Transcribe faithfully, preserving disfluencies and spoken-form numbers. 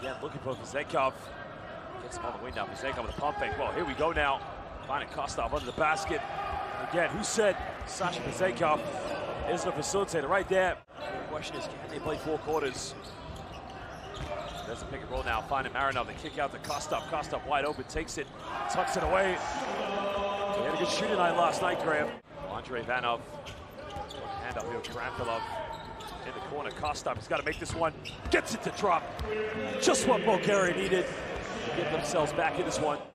Again, looking for Vezenkov. Gets him all the way now. Vezenkov with a pump fake. Well, here we go now. Finding Kostov under the basket. Again, who said Sasha Vezenkov is a facilitator right there? The question is, can they play four quarters? There's a pick and roll now. Finding Marinov. They kick out to Kostov. Kostov wide open, takes it, tucks it away. He had a good shooting night last night, Graham. Andre Vanov. Hand up here, Granfilov in the corner. Kostov, he's got to make this one. Gets it to drop. Just what Bulgaria needed to get themselves back in this one.